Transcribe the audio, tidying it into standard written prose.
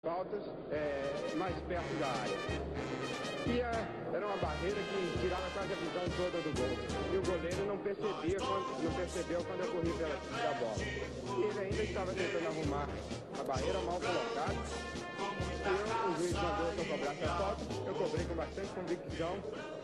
faltas mais perto da área. E era uma barreira que tirava quase a visão toda do gol. E o goleiro não percebeu quando eu corri pela bola. E ele ainda estava tentando arrumar a barreira mal colocada. E o juiz mandou que eu cobrasse a falta. Eu cobrei com bastante convicção.